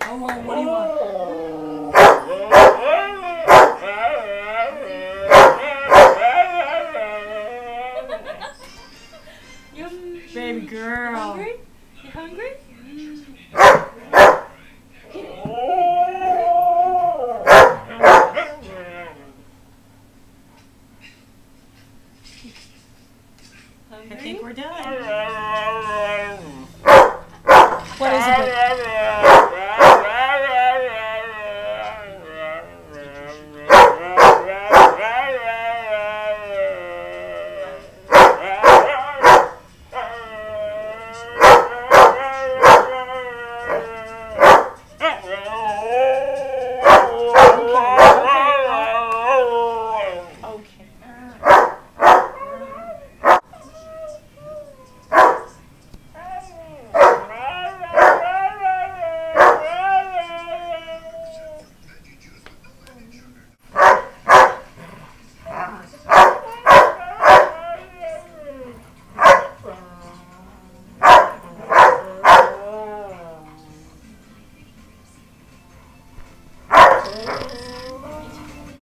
Come on, what do you want? Baby girl. Hungry? You hungry? I think we're done.